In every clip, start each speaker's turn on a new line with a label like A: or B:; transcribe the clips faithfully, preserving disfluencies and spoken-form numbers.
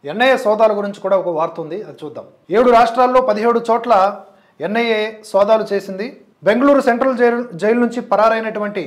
A: NIA సోదాల గురించి కూడా ఒక వార్త ఉంది, అది చూద్దాం. ఏడు రాష్ట్రాల్లో పదిహేడు చోట్ల ఎన్ఐఏ సోదాలు చేసింది. బెంగళూరు సెంట్రల్ జైలు జైలు నుంచి పరారైనటువంటి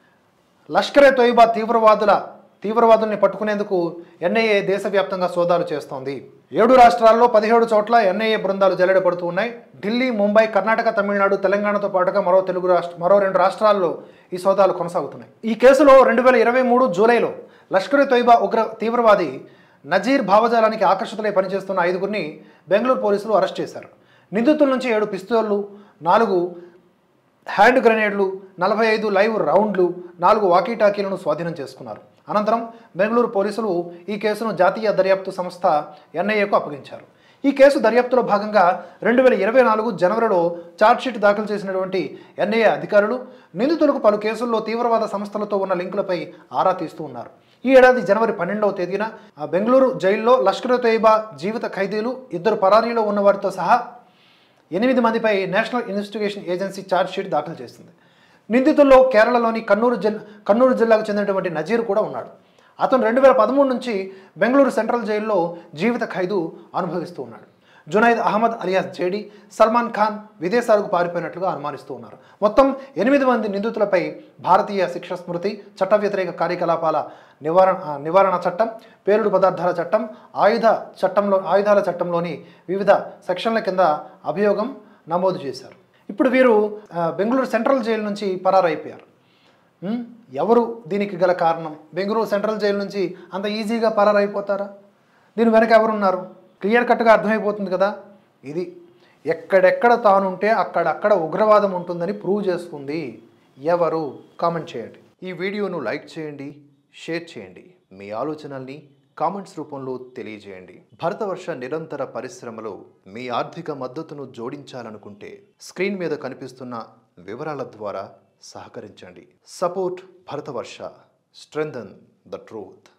A: లష్కరే తోయిబా తీవ్రవాదుల తీవ్రవాదుల్ని పట్టుకునేందుకు ఎన్ఐఏ దేశవ్యాప్తంగా సోదాలు చేస్తోంది. ఏడు రాష్ట్రాల్లో పదిహేడు చోట్ల ఎన్ఐఏ బృందాలు జల్లెడపడుతూ ఉన్నాయి. ఢిల్లీ, ముంబై, కర్ణాటక, తమిళనాడు, తెలంగాణతో పాటుగా మరో తెలుగు రాష్ట్ర మరో రెండు రాష్ట్రాల్లో ఈ సోదాలు కొనసాగుతున్నాయి. ఈ కేసులో రెండు వేల ఇరవై మూడు జూలైలో లష్కరే తోయిబా ఉగ్ర తీవ్రవాది నజీర్ భావజాలానికి ఆకర్షితులై పనిచేస్తున్న ఐదుగురిని బెంగళూరు పోలీసులు అరెస్ట్ చేశారు. నిందితుల నుంచి ఏడు పిస్తోళ్లు, నాలుగు హ్యాండ్ గ్రెనేడ్లు, నలభై ఐదు లైవ్ రౌండ్లు, నాలుగు వాకీటాకీలను స్వాధీనం చేసుకున్నారు. అనంతరం బెంగళూరు పోలీసులు ఈ కేసును జాతీయ దర్యాప్తు సంస్థ ఎన్ఐఏకు అప్పగించారు. ఈ కేసు దర్యాప్తులో భాగంగా రెండు వేల ఇరవై నాలుగు జనవరిలో ఛార్జ్షీట్ దాఖలు చేసినటువంటి ఎన్ఐఏ అధికారులు నిందితులకు పలు కేసుల్లో తీవ్రవాద సంస్థలతో ఉన్న లింకులపై ఆరా తీస్తూ ఉన్నారు. ఈ ఏడాది జనవరి పన్నెండవ తేదీన బెంగళూరు జైల్లో లష్కరే తోయిబా జీవిత ఖైదీలు, ఇద్దరు పరారీలో ఉన్న వారితో సహా ఎనిమిది మందిపై నేషనల్ ఇన్వెస్టిగేషన్ ఏజెన్సీ ఛార్జ్షీట్ దాఖలు చేసింది. నిందితుల్లో కేరళలోని కన్నూరు జిల్లా కన్నూరు జిల్లాకు చెందినటువంటి నజీర్ కూడా ఉన్నాడు. అతను రెండు వేల పదమూడు నుంచి బెంగళూరు సెంట్రల్ జైల్లో జీవిత ఖైదు అనుభవిస్తూ ఉన్నాడు. జునైద్ అహ్మద్ అలియాస్ జేడీ, సల్మాన్ ఖాన్ విదేశాలకు పారిపోయినట్లుగా అనుమానిస్తూ ఉన్నారు. మొత్తం ఎనిమిది మంది నిందితులపై భారతీయ శిక్ష స్మృతి, చట్ట వ్యతిరేక కార్యకలాపాల నివారణ నివారణ చట్టం, పేలుడు పదార్థాల చట్టం, ఆయుధ చట్టంలో ఆయుధాల చట్టంలోని వివిధ సెక్షన్ల కింద అభియోగం నమోదు చేశారు. ఇప్పుడు వీరు బెంగళూరు సెంట్రల్ జైలు నుంచి పరారైపోయారు. ఎవరు దీనికి గల కారణం? బెంగళూరు సెంట్రల్ జైలు నుంచి అంత ఈజీగా పరారైపోతారా? దీని వెనక ఎవరున్నారు? క్లియర్ కట్గా అర్థమైపోతుంది కదా. ఇది ఎక్కడెక్కడ తానుంటే అక్కడక్కడ ఉగ్రవాదం ఉంటుందని ప్రూవ్ చేసుకుంది. ఎవరు? కామెంట్ చేయండి. ఈ వీడియోను లైక్ చేయండి, షేర్ చేయండి. మీ ఆలోచనల్ని కామెంట్స్ రూపంలో తెలియజేయండి. భరతవర్ష నిరంతర పరిశ్రమలో మీ ఆర్థిక మద్దతును జోడించాలనుకుంటే స్క్రీన్ మీద కనిపిస్తున్న వివరాల ద్వారా సహకరించండి. Support Bharatavarsha, strengthen the truth.